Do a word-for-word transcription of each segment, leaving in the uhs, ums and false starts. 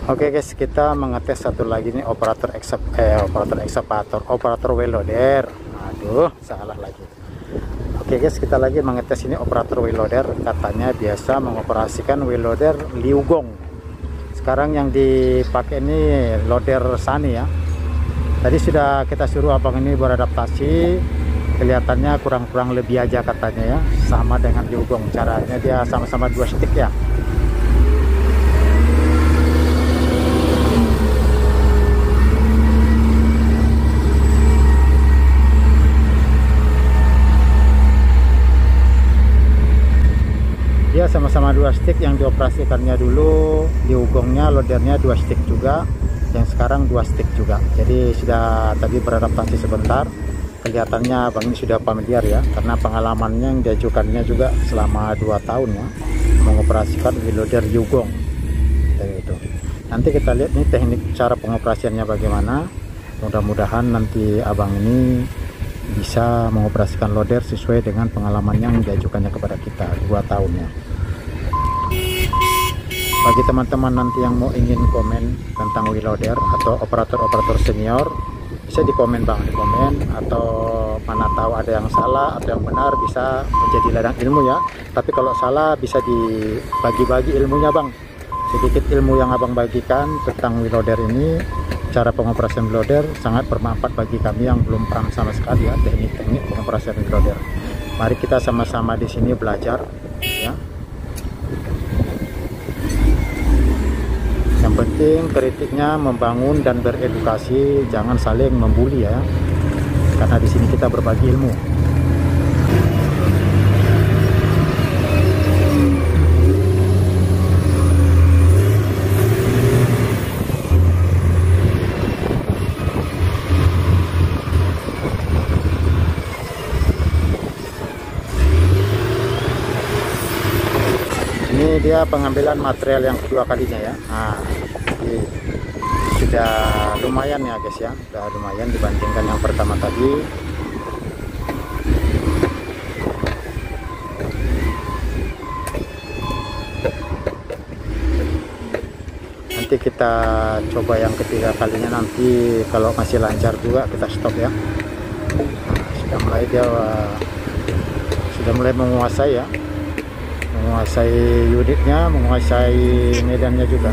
Oke guys, kita mengetes satu lagi nih operator eksep eh operator ekskavator, operator wheel loader. Aduh, salah lagi. Oke guys, kita lagi mengetes ini operator wheel loader. Katanya biasa mengoperasikan wheel loader Liugong. Sekarang yang dipakai ini loader Sani ya. Tadi sudah kita suruh abang ini beradaptasi. Kelihatannya kurang-kurang lebih aja katanya ya, sama dengan Liugong. Caranya dia sama-sama dua stick ya. Dia sama-sama dua stick. Yang dioperasikannya dulu Liugongnya, loadernya dua stick juga, yang sekarang dua stick juga. Jadi sudah tadi beradaptasi sebentar. Kelihatannya abang ini sudah familiar ya, karena pengalamannya yang diajukannya juga selama dua tahun ya, mengoperasikan wheel loader Liugong. Jadi itu. Nanti kita lihat nih teknik cara pengoperasiannya bagaimana. Mudah-mudahan nanti abang ini bisa mengoperasikan loader sesuai dengan pengalamannya yang diajukannya kepada kita dua tahunnya. Bagi teman-teman nanti yang mau ingin komen tentang wheel loader atau operator-operator senior, bisa di komen bang, di komen, atau mana tahu ada yang salah atau yang benar bisa menjadi ladang ilmu ya. Tapi kalau salah bisa dibagi-bagi ilmunya bang. Sedikit ilmu yang abang bagikan tentang wheel loader ini, cara pengoperasian wheel loader sangat bermanfaat bagi kami yang belum paham sama sekali ya teknik-teknik pengoperasian wheel loader. Mari kita sama-sama di sini belajar ya. Yang penting kritiknya membangun dan beredukasi, jangan saling membuli ya. Karena di sini kita berbagi ilmu. Ini dia pengambilan material yang kedua kalinya ya. Nah, jadi sudah lumayan ya guys ya, sudah lumayan dibandingkan yang pertama tadi. Nanti kita coba yang ketiga kalinya, nanti kalau masih lancar juga kita stop ya. Nah, sudah mulai dia sudah mulai menguasai ya, menguasai unitnya, menguasai medannya juga.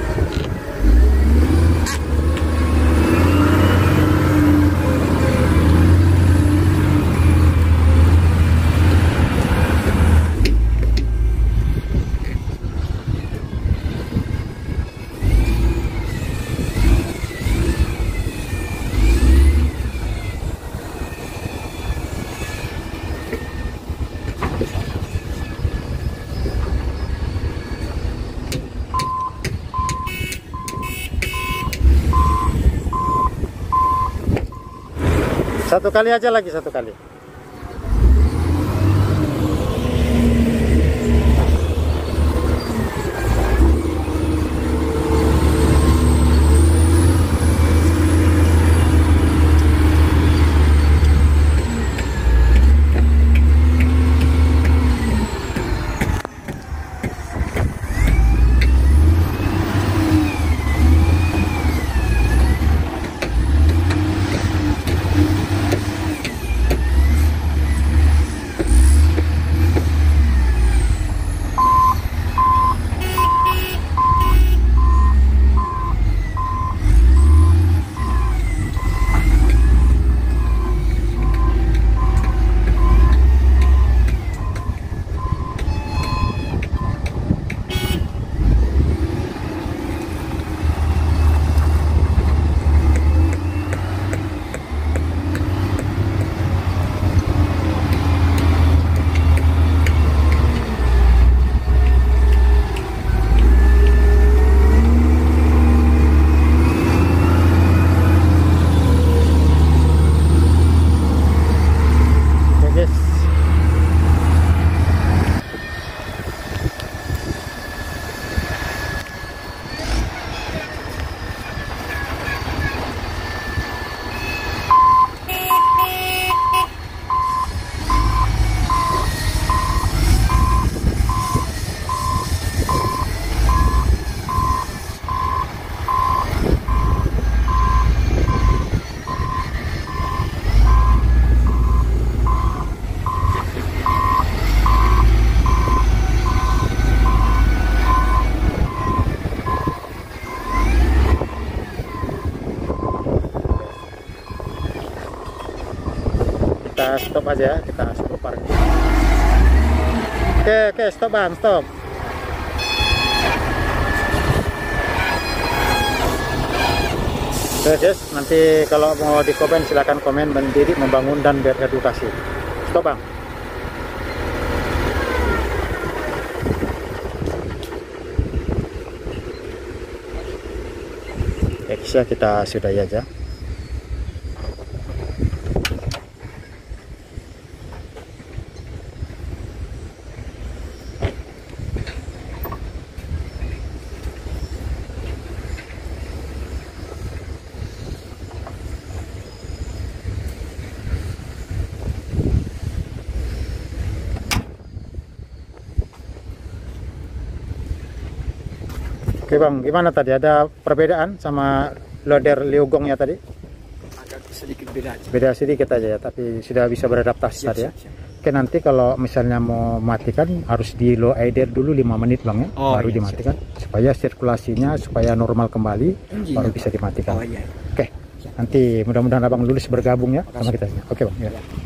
Satu kali aja lagi, satu kali. kita stop aja, kita stop parkir. Oke, oke, stop bang, stop. Oke, yes, nanti kalau mau di komen silakan komen, mendidik, membangun dan beredukasi. Stop bang. Ya, kita sudahi aja. Oke bang, gimana tadi? Ada perbedaan sama loader liugongnya tadi? Agak sedikit beda aja. Beda sedikit aja ya, tapi sudah bisa beradaptasi Siap, tadi ya. siap, siap. Oke, nanti kalau misalnya mau matikan harus di low idle dulu lima menit bang ya, Oh, baru iya, dimatikan siap. Supaya sirkulasinya supaya normal kembali, Enggak. baru bisa dimatikan. Oh, iya. Oke, nanti mudah-mudahan abang lulus bergabung ya sama kita. Oke bang. Ya.